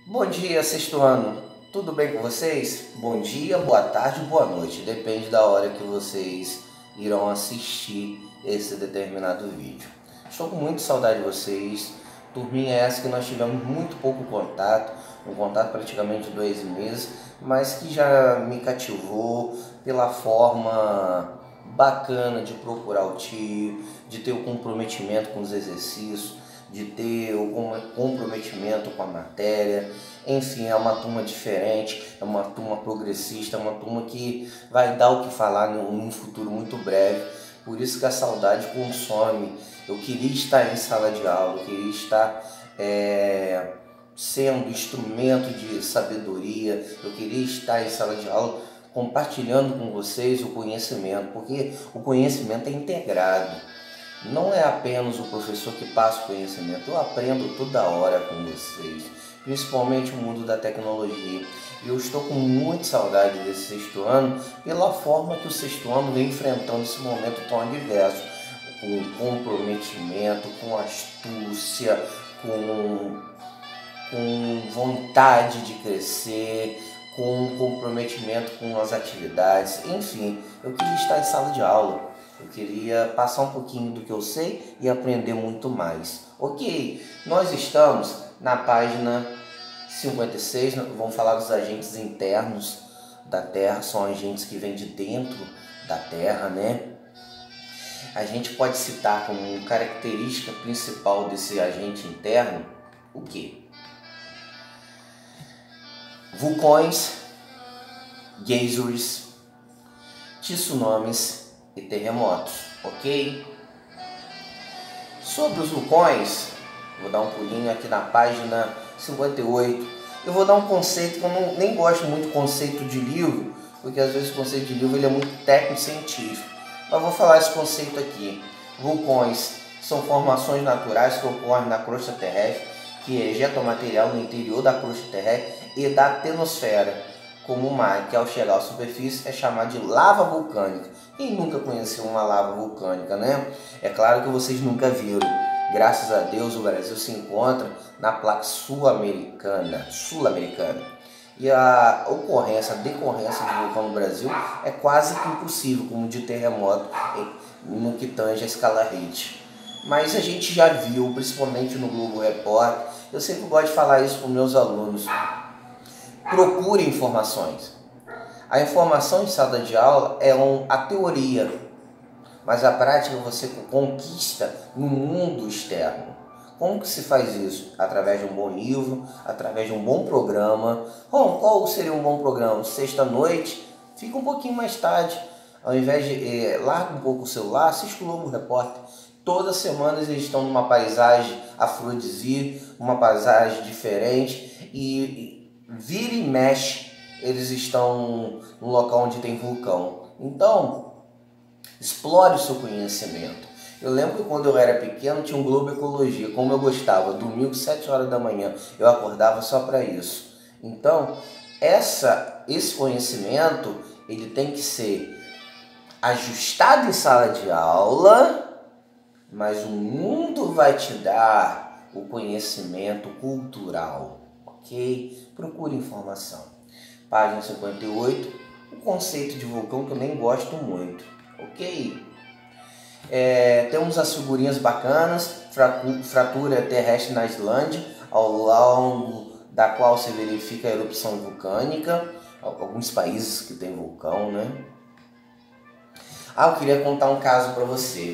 Bom dia, sexto ano. Tudo bem com vocês? Bom dia, boa tarde, boa noite. Depende da hora que vocês irão assistir esse determinado vídeo. Estou com muita saudade de vocês. Turminha essa que nós tivemos muito pouco contato, um contato praticamente de 2 meses, mas que já me cativou pela forma bacana de procurar o tio, de ter o comprometimento com os exercícios, de ter o comprometimento com a matéria. Enfim, é uma turma diferente, é uma turma progressista, é uma turma que vai dar o que falar num futuro muito breve. Por isso que a saudade consome. Eu queria estar em sala de aula, eu queria estar sendo instrumento de sabedoria, eu queria estar em sala de aula compartilhando com vocês o conhecimento, porque o conhecimento é integrado. Não é apenas o professor que passa o conhecimento, eu aprendo toda hora com vocês, principalmente o mundo da tecnologia. E eu estou com muita saudade desse sexto ano, pela forma que o sexto ano vem enfrentando esse momento tão adverso, com comprometimento, com astúcia, com vontade de crescer, com comprometimento com as atividades. Enfim, eu queria estar em sala de aula. Eu queria passar um pouquinho do que eu sei e aprender muito mais. Ok, nós estamos na página 56, vamos falar dos agentes internos da Terra, são agentes que vêm de dentro da Terra, né? A gente pode citar como característica principal desse agente interno o quê? Vulcões, geysers, tsunamis e terremotos, ok? Sobre os vulcões, vou dar um pulinho aqui na página 58. Eu vou dar um conceito que eu nem gosto muito do conceito de livro, porque às vezes o conceito de livro ele é muito técnico-científico. Mas vou falar esse conceito aqui. Vulcões são formações naturais que ocorrem na crosta terrestre, que ejeta material no interior da crosta terrestre e da atmosfera, como o mar, que ao chegar à superfície é chamado de lava vulcânica. Quem nunca conheceu uma lava vulcânica, né? É claro que vocês nunca viram. Graças a Deus o Brasil se encontra na placa sul-americana. E a decorrência do vulcão no Brasil é quase que impossível, como de terremoto no que tange a escala Richter. Mas a gente já viu, principalmente no Globo Repórter, eu sempre gosto de falar isso para os meus alunos. Procure informações. A informação em sala de aula é a teoria, mas a prática você conquista no mundo externo. Como que se faz isso? Através de um bom livro, através de um bom programa. Bom, qual seria um bom programa? Sexta-noite, fica um pouquinho mais tarde. Ao invés de larga um pouco o celular, assiste o Globo Repórter. Todas as semanas eles estão numa paisagem afrodisíaca, uma paisagem diferente e vira e mexe. Eles estão no local onde tem vulcão. Então, explore o seu conhecimento. Eu lembro que quando eu era pequeno tinha um Globo Ecologia, como eu gostava. Domingo, 7 horas da manhã, eu acordava só para isso. Então, esse conhecimento ele tem que ser ajustado em sala de aula, mas o mundo vai te dar o conhecimento cultural, ok? Procure informação. Página 58, o conceito de vulcão que eu nem gosto muito, ok? Temos as figurinhas bacanas, fratura terrestre na Islândia, ao longo da qual se verifica a erupção vulcânica, alguns países que tem vulcão, né? Eu queria contar um caso para você.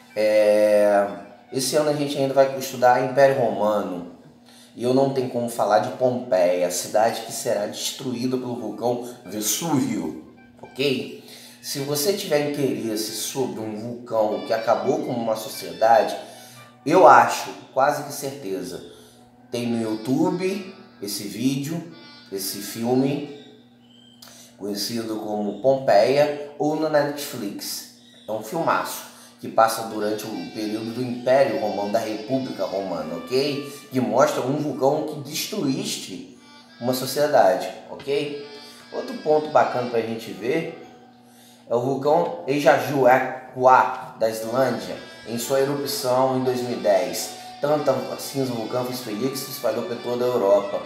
Esse ano a gente ainda vai estudar Império Romano. E eu não tenho como falar de Pompeia, a cidade que será destruída pelo vulcão Vesúvio, ok? Se você tiver interesse sobre um vulcão que acabou com uma sociedade, eu acho, quase que certeza, tem no YouTube esse vídeo, esse filme, conhecido como Pompeia, ou na Netflix. É um filmaço que passa durante o período do Império Romano, da República Romana, ok? Que mostra um vulcão que destruíste uma sociedade, ok? Outro ponto bacana para a gente ver é o vulcão Eyjafjallajökull da Islândia, em sua erupção em 2010. Tanta cinza vulcão fez feliz que se espalhou por toda a Europa.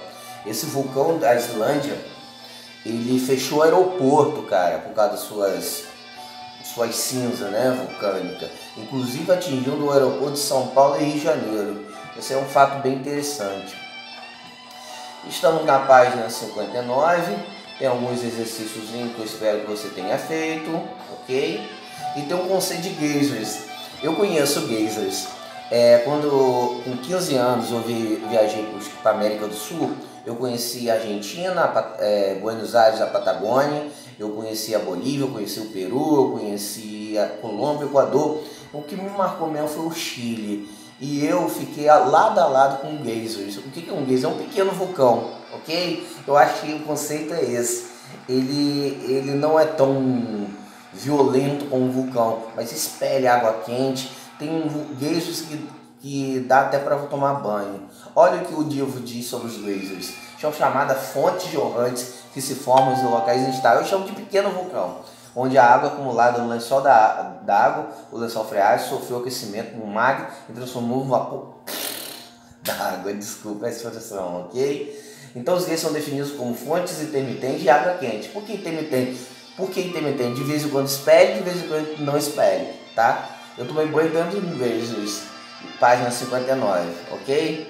Esse vulcão da Islândia, ele fechou o aeroporto, cara, por causa das suas cinzas, né, vulcânicas. Inclusive atingindo o aeroporto de São Paulo e Rio de Janeiro. Esse é um fato bem interessante. Estamos na página 59. Tem alguns exercícios que eu espero que você tenha feito, ok? E tem um conceito de geysers. Eu conheço geysers. Quando com 15 anos eu viajei para a América do Sul, eu conheci a Argentina, Buenos Aires, a Patagônia, eu conheci a Bolívia, eu conheci o Peru, eu conheci a Colômbia, o Equador. O que me marcou mesmo foi o Chile. E eu fiquei lado a lado com geysers. O que é um geyser? É um pequeno vulcão, ok? Eu acho que o conceito é esse. Ele não é tão violento como um vulcão, mas expele água quente. Tem geysers que dá até para tomar banho. Olha o que o livro diz sobre os geysers. São chamadas fontes jorrantes que se formam em locais instáveis. Eu chamo de pequeno vulcão, onde a água acumulada no lençol da água, o lençol freático, sofreu aquecimento no magma e transformou no vapor da água. Desculpa a expressão, ok? Então os geysers são definidos como fontes intermitentes de água quente. Por que intermitente? Porque intermitente de vez em quando expele, de vez em quando não expele, tá? Eu tomei banho dentro de geysers, página 59, ok?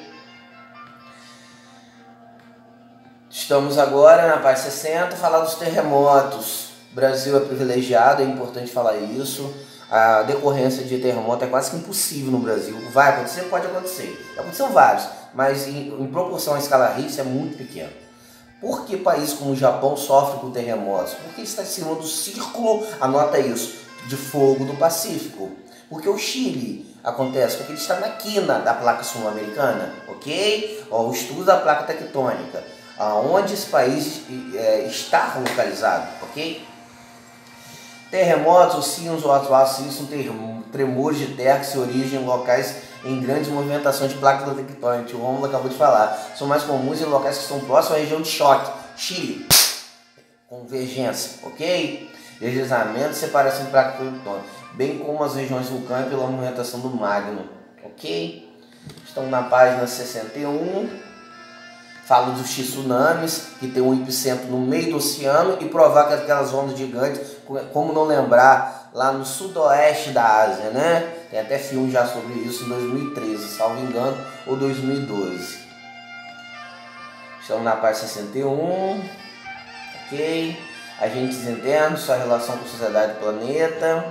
Estamos agora na página 60, falar dos terremotos. O Brasil é privilegiado, é importante falar isso. A decorrência de terremoto é quase que impossível no Brasil. Vai acontecer? Pode acontecer. Já aconteceram vários, mas em proporção à escala Richter é muito pequeno. Por que países como o Japão sofrem com terremotos? Porque está em cima do círculo, anota isso, de fogo do Pacífico. Porque o Chile acontece porque ele está na quina da placa sul-americana, ok? O estudo da placa tectônica, aonde esse país está localizado, ok? Terremotos, oscilos ou atuais são tremores de terra que se originam em locais em grandes movimentações de placas tectônicas. O Rômulo acabou de falar. São mais comuns em locais que estão próximos à região de choque. Chile, convergência, ok? Deslizamento e separação de placas tectônicas, bem como as regiões vulcânicas pela movimentação do magma, ok? Estamos na página 61. Falo dos tsunamis, que tem um epicentro no meio do oceano, e provar que aquelas ondas gigantes, como não lembrar, lá no sudoeste da Ásia, né? Tem até filme já sobre isso em 2013, salvo engano, ou 2012. Estamos na página 61, ok? Agentes internos, sua relação com a sociedade e planeta.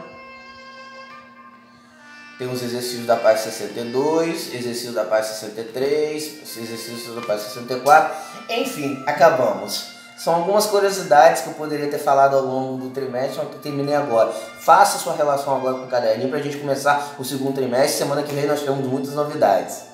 Tem os exercícios da página 62, exercício da página 63, exercícios da página 64, enfim, acabamos. São algumas curiosidades que eu poderia ter falado ao longo do trimestre, mas que eu terminei agora. Faça sua relação agora com o caderninho para a gente começar o segundo trimestre. Semana que vem nós temos muitas novidades.